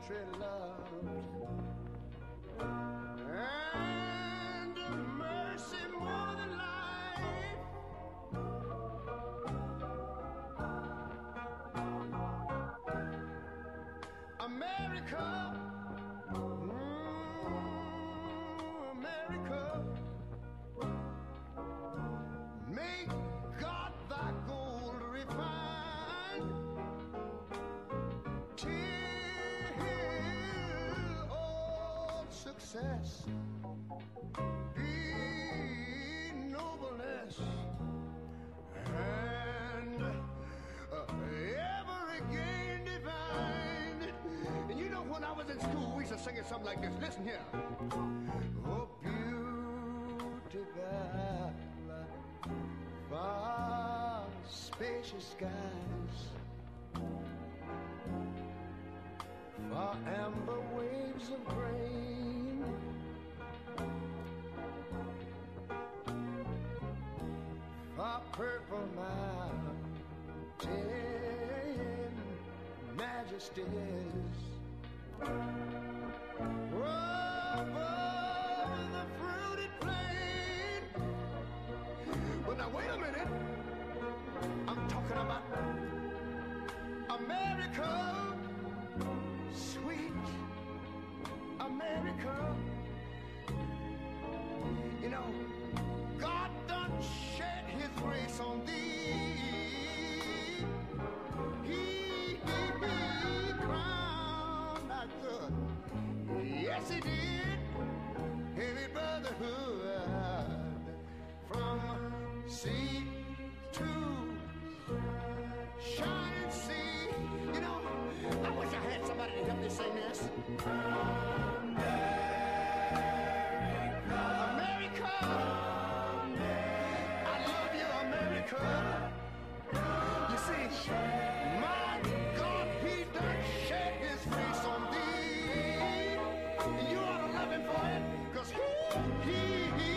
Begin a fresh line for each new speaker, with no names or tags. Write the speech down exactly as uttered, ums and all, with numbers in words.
country loved, and mercy more than life. America, mm, America, make God thy gold refine, till all success be nobleness, and uh, ever again divine. And you know, when I was in school, we used to sing it something like this. Listen here. Oh, beautiful, far spacious skies, far amber waves of grain, far purple mountain majesties, above the fruited plain. But now wait a minute, I'm talking about America, sweet America. You know, God done shed his grace on thee. He, he, he crowned thy good. Yes, he did. Heavy brotherhood from sea to shining sea. You know, I wish I had somebody to help me sing this. America, America, I love you, America. You see, my God, he done shed his face on thee. You ought to love him for it, 'cause he, he, he